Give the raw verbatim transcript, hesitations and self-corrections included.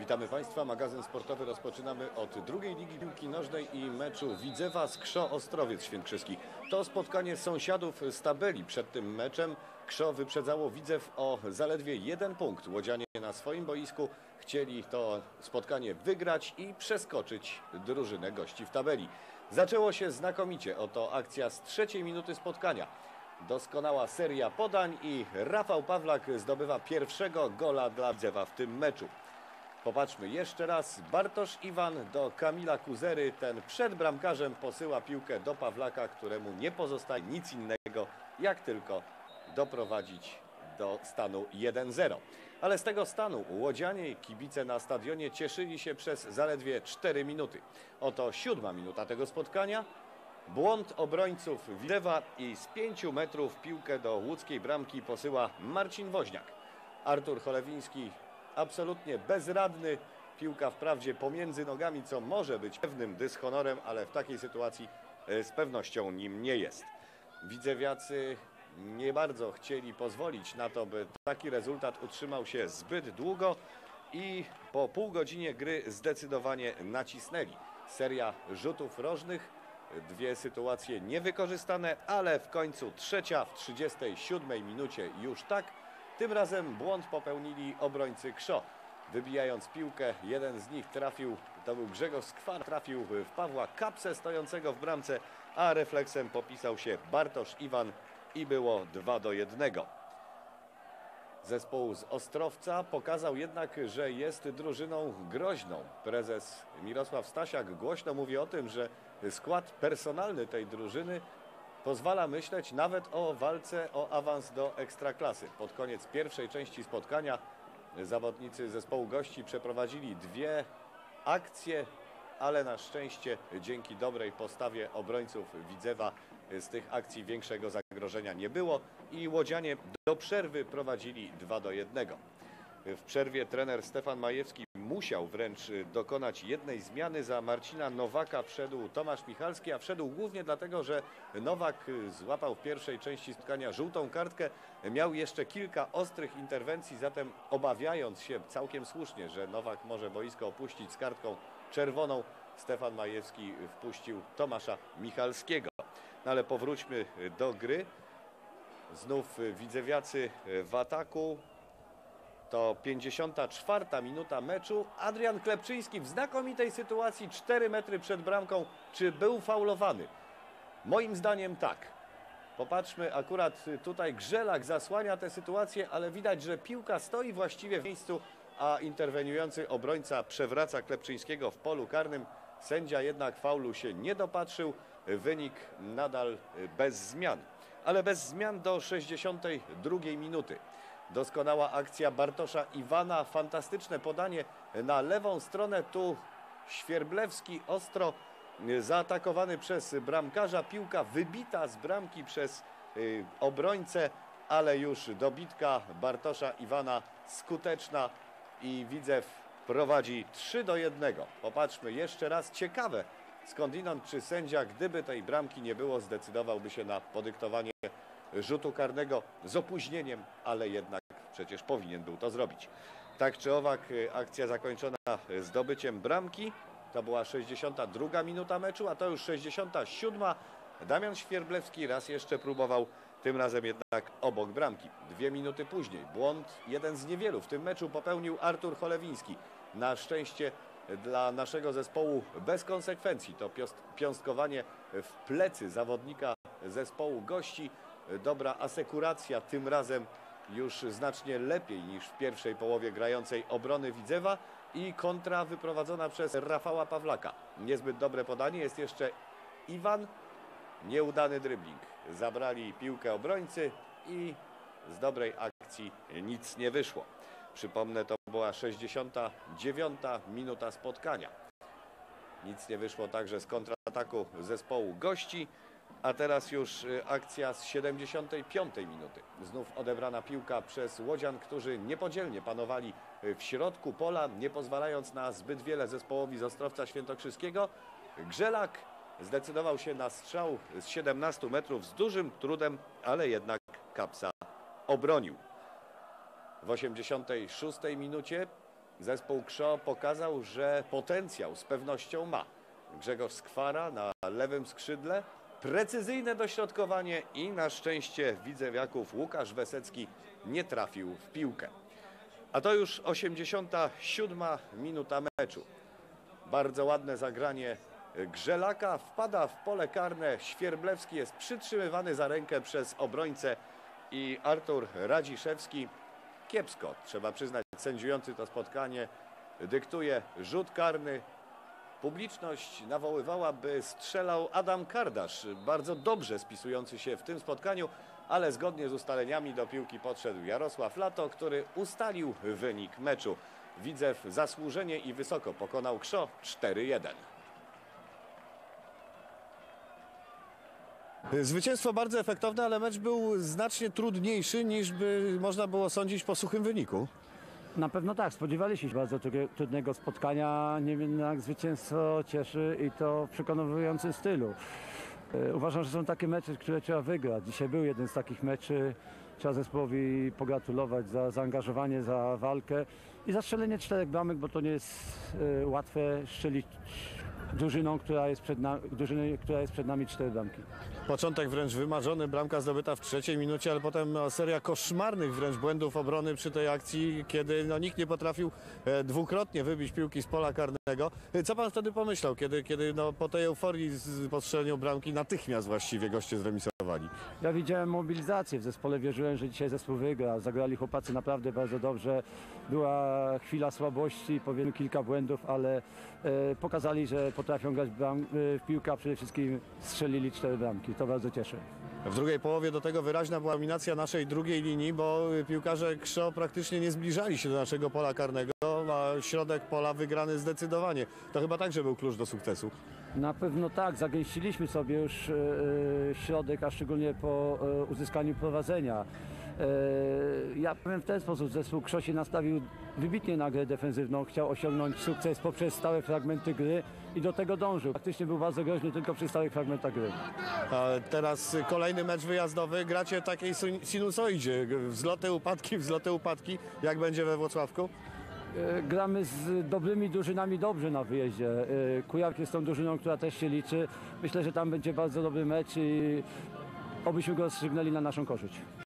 Witamy Państwa. Magazyn sportowy rozpoczynamy od drugiej ligi piłki nożnej i meczu Widzewa z Krzą Ostrowiec Świętokrzyski. To spotkanie sąsiadów z tabeli. Przed tym meczem Krzą wyprzedzało Widzew o zaledwie jeden punkt. Łodzianie na swoim boisku chcieli to spotkanie wygrać i przeskoczyć drużynę gości w tabeli. Zaczęło się znakomicie. Oto akcja z trzeciej minuty spotkania. Doskonała seria podań i Rafał Pawlak zdobywa pierwszego gola dla Widzewa w tym meczu. Popatrzmy jeszcze raz. Bartosz Iwan do Kamila Kuzery. Ten przed bramkarzem posyła piłkę do Pawlaka, któremu nie pozostaje nic innego, jak tylko doprowadzić do stanu jeden zero. Ale z tego stanu łodzianie i kibice na stadionie cieszyli się przez zaledwie cztery minuty. Oto siódma minuta tego spotkania. Błąd obrońców Widzewa i z pięciu metrów piłkę do łódzkiej bramki posyła Marcin Woźniak. Artur Cholewiński absolutnie bezradny. Piłka wprawdzie pomiędzy nogami, co może być pewnym dyshonorem, ale w takiej sytuacji z pewnością nim nie jest. Widzewiacy nie bardzo chcieli pozwolić na to, by taki rezultat utrzymał się zbyt długo i po pół godzinie gry zdecydowanie nacisnęli. Seria rzutów rożnych, dwie sytuacje niewykorzystane, ale w końcu trzecia w trzydziestej siódmej minucie już tak. Tym razem błąd popełnili obrońcy Krzą. Wybijając piłkę, jeden z nich trafił, to był Grzegorz Skwar, trafił w Pawła Kapsę stojącego w bramce, a refleksem popisał się Bartosz Iwan i było dwa do jednego. Zespół z Ostrowca pokazał jednak, że jest drużyną groźną. Prezes Mirosław Stasiak głośno mówi o tym, że skład personalny tej drużyny pozwala myśleć nawet o walce o awans do Ekstraklasy. Pod koniec pierwszej części spotkania zawodnicy zespołu gości przeprowadzili dwie akcje, ale na szczęście dzięki dobrej postawie obrońców Widzewa z tych akcji większego zagrożenia nie było i łodzianie do przerwy prowadzili dwa do jednego. W przerwie trener Stefan Majewski musiał wręcz dokonać jednej zmiany. Za Marcina Nowaka wszedł Tomasz Michalski, a wszedł głównie dlatego, że Nowak złapał w pierwszej części spotkania żółtą kartkę. Miał jeszcze kilka ostrych interwencji, zatem obawiając się całkiem słusznie, że Nowak może boisko opuścić z kartką czerwoną, Stefan Majewski wpuścił Tomasza Michalskiego. No ale powróćmy do gry. Znów widzewiacy w ataku. To pięćdziesiąta czwarta minuta meczu. Adrian Klepczyński w znakomitej sytuacji, cztery metry przed bramką. Czy był faulowany? Moim zdaniem tak. Popatrzmy, akurat tutaj Grzelak zasłania tę sytuację, ale widać, że piłka stoi właściwie w miejscu, a interweniujący obrońca przewraca Klepczyńskiego w polu karnym. Sędzia jednak faulu się nie dopatrzył. Wynik nadal bez zmian. Ale bez zmian do sześćdziesiątej drugiej minuty. Doskonała akcja Bartosza Iwana, fantastyczne podanie na lewą stronę, tu Świerblewski ostro zaatakowany przez bramkarza, piłka wybita z bramki przez y, obrońcę, ale już dobitka Bartosza Iwana skuteczna i Widzew prowadzi trzy do jednego. Popatrzmy jeszcze raz, ciekawe skądinąd, czy sędzia, gdyby tej bramki nie było, zdecydowałby się na podyktowanie rzutu karnego z opóźnieniem, ale jednak przecież powinien był to zrobić. Tak czy owak, akcja zakończona zdobyciem bramki. To była sześćdziesiąta druga minuta meczu, a to już sześćdziesiąta siódma. Damian Świerblewski raz jeszcze próbował, tym razem jednak obok bramki. Dwie minuty później błąd, jeden z niewielu w tym meczu, popełnił Artur Cholewiński. Na szczęście dla naszego zespołu bez konsekwencji. To piąstkowanie w plecy zawodnika zespołu gości. Dobra asekuracja, tym razem już znacznie lepiej niż w pierwszej połowie grającej obrony Widzewa i kontra wyprowadzona przez Rafała Pawlaka. Niezbyt dobre podanie, jest jeszcze Iwan, nieudany dribbling. Zabrali piłkę obrońcy i z dobrej akcji nic nie wyszło. Przypomnę, to była sześćdziesiąta dziewiąta minuta spotkania. Nic nie wyszło także z kontrataku zespołu gości. A teraz już akcja z siedemdziesiątej piątej minuty. Znów odebrana piłka przez łodzian, którzy niepodzielnie panowali w środku pola, nie pozwalając na zbyt wiele zespołowi z Ostrowca Świętokrzyskiego. Grzelak zdecydował się na strzał z siedemnastu metrów z dużym trudem, ale jednak Kapsa obronił. W osiemdziesiątej szóstej minucie zespół Krzoo pokazał, że potencjał z pewnością ma. Grzegorz Skwara na lewym skrzydle, precyzyjne dośrodkowanie i na szczęście widzewiaków Łukasz Wesecki nie trafił w piłkę. A to już osiemdziesiąta siódma minuta meczu. Bardzo ładne zagranie Grzelaka, wpada w pole karne, Świerblewski jest przytrzymywany za rękę przez obrońcę i Artur Radziszewski kiepsko, trzeba przyznać, sędziujący to spotkanie dyktuje rzut karny. Publiczność nawoływała, by strzelał Adam Kardasz, bardzo dobrze spisujący się w tym spotkaniu, ale zgodnie z ustaleniami do piłki podszedł Jarosław Lato, który ustalił wynik meczu. Widzew zasłużenie i wysoko pokonał Krzoo cztery jeden. Zwycięstwo bardzo efektowne, ale mecz był znacznie trudniejszy niż by można było sądzić po suchym wyniku. Na pewno tak, spodziewaliśmy się bardzo trudnego spotkania, niemniej jednak zwycięstwo cieszy i to w przekonującym stylu. Uważam, że są takie mecze, które trzeba wygrać. Dzisiaj był jeden z takich meczy. Trzeba zespołowi pogratulować za zaangażowanie, za walkę i za strzelenie czterech bramek, bo to nie jest y, łatwe strzelić drużyną, która jest przed nami, drużyny, która jest przed nami cztery bramki. Początek wręcz wymarzony, bramka zdobyta w trzeciej minucie, ale potem no, seria koszmarnych wręcz błędów obrony przy tej akcji, kiedy no, nikt nie potrafił e, dwukrotnie wybić piłki z pola karnego. Co pan wtedy pomyślał, kiedy, kiedy no, po tej euforii z postrzeleniu bramki natychmiast właściwie goście zremisowali? Ja widziałem mobilizację w zespole, wierzyłem, że dzisiaj zespół wygra. Zagrali chłopacy naprawdę bardzo dobrze. Była chwila słabości, powiedzmy kilka błędów, ale e, pokazali, że potrafią grać bram, w piłkę, a przede wszystkim strzelili cztery bramki. To bardzo cieszy. W drugiej połowie do tego wyraźna była dominacja naszej drugiej linii, bo piłkarze Krzoo praktycznie nie zbliżali się do naszego pola karnego, a środek pola wygrany zdecydowanie. To chyba także był klucz do sukcesu. Na pewno tak, zagęściliśmy sobie już e, środek, a szczególnie po e, uzyskaniu prowadzenia. E, ja powiem w ten sposób, zespół Krzoo się nastawił wybitnie na grę defensywną, chciał osiągnąć sukces poprzez stałe fragmenty gry i do tego dążył. Faktycznie był bardzo groźny tylko przy stałych fragmentach gry. A teraz kolejny mecz wyjazdowy, gracie w takiej sinusoidzie, wzloty, upadki, wzloty, upadki, jak będzie we Włocławku? Gramy z dobrymi drużynami dobrze na wyjeździe. Kujaw jest tą drużyną, która też się liczy. Myślę, że tam będzie bardzo dobry mecz i obyśmy go rozstrzygnęli na naszą korzyść.